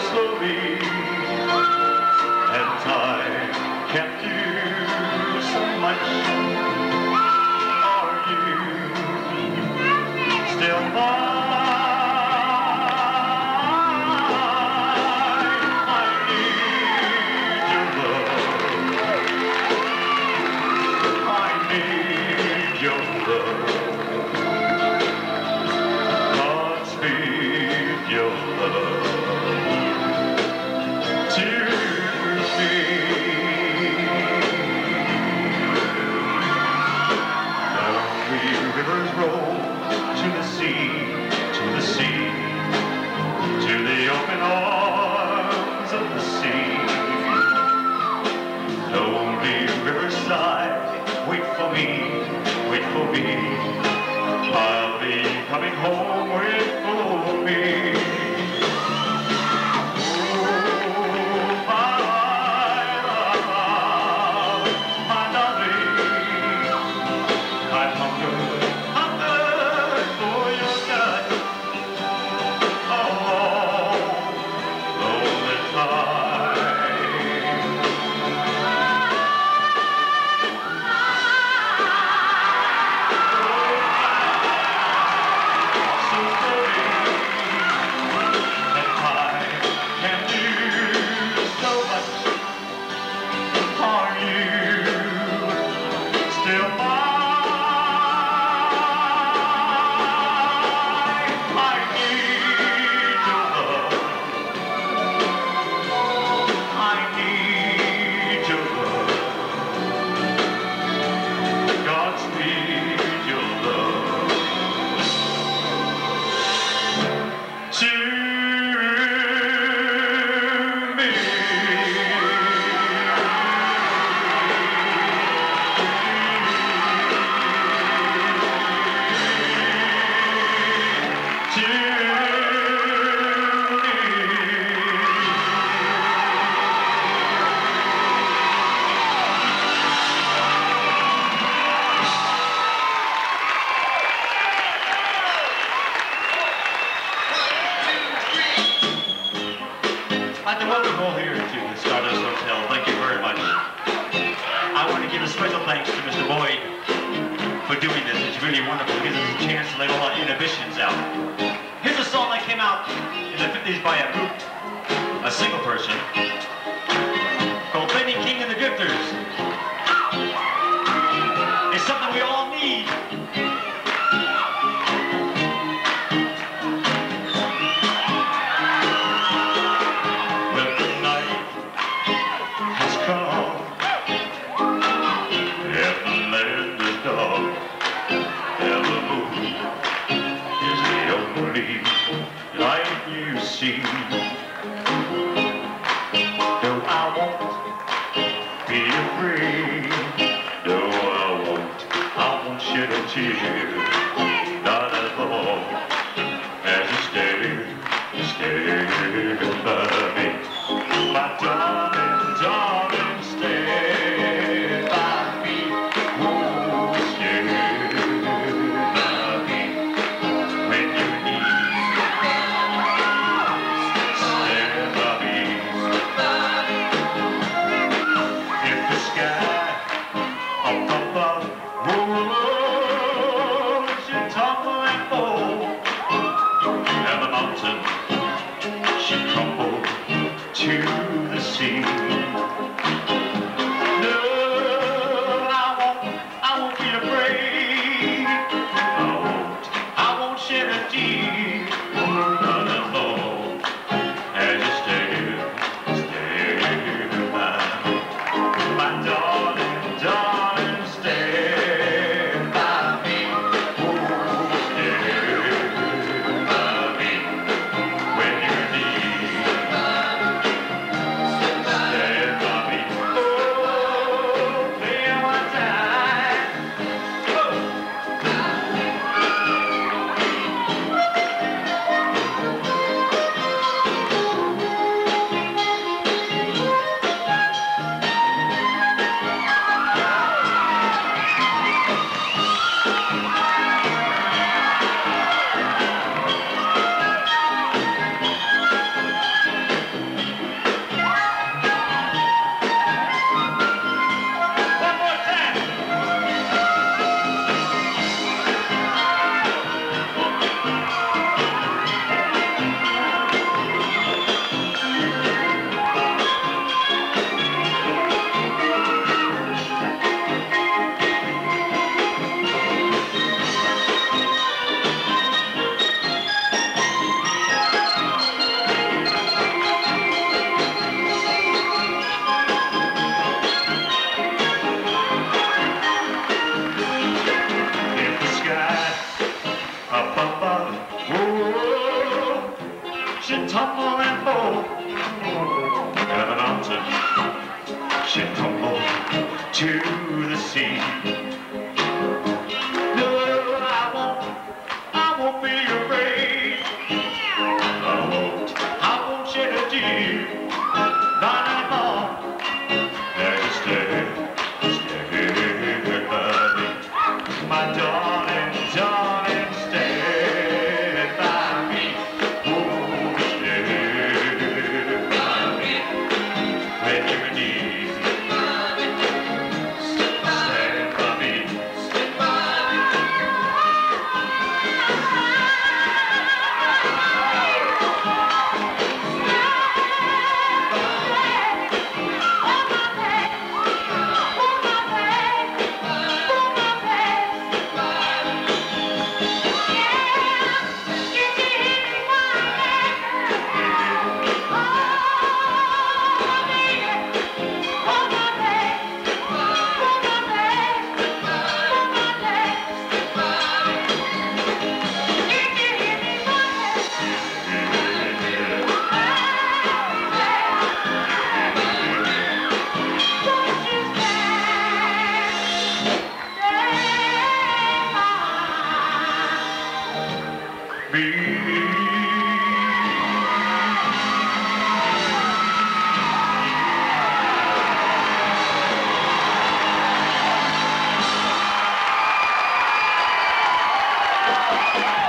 slowly, and time can't do so much. Are you still mine? I need your love. I need your love. Godspeed your love to me. Lonely rivers roll to the sea, to the sea, to the open arms of the sea. Lonely riverside, wait for me, wait for me. I'll be coming home, wait for me. Oh, my darling, I'm hungry for your touch. Oh, lonely time. So slowly, and time can do so much. Are you still mine? I need your love. I need your love. Godspeed your love to me. I'd like to welcome you all here to the Stardust Hotel. Thank you very much. I want to give a special thanks to Mr. Boyd for doing this. It's really wonderful. It gives us a chance to let all our inhibitions out. Here's a song that came out in the 50s by a group, a single person, called Benny King and the Drifters. It's something we all need. Well, the night has come, and the land is dark, and the moon is the only light you see. No, I won't be afraid. No, I won't shed a tear. Not at all. As you stay by me. My darling, darling, stay by me. Oh, stay by me. When you need, stand by me. tumble and fall. Down the mountain, she tumbled to the sea. No, I won't be afraid. I won't shed a tear. Not anymore. There you stay by me. My darling, darling, stay by me. Oh, stay by me. When you're in need, stand by me. Stand by me. Be